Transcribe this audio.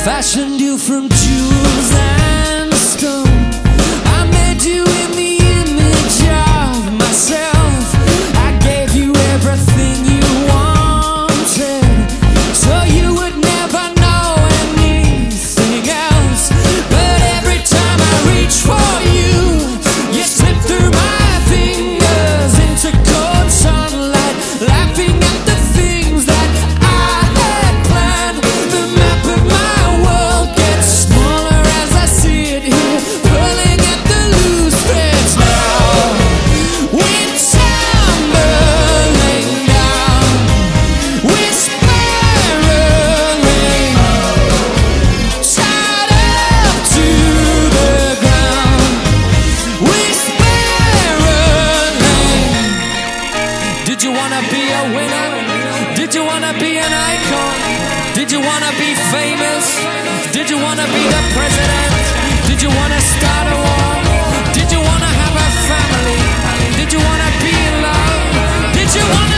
fashioned you from jewels and stone. I made you in the image of myself. I gave you everything you wanted, so you would never know anything else. But every time I reach for you, you slip through my fingers into cold sunlight, laughing at the things that I had planned. The map of my world gets smaller as I see it here, pulling at the loose threads now. We're tumbling down, we're spiraling, tied up to the ground. We're spiraling. Did you wanna be a winner? Did you wanna be an icon? Did you wanna be famous? Did you wanna be the president? Did you wanna start a war? Did you wanna have a family? Did you wanna be in love? Did you wanna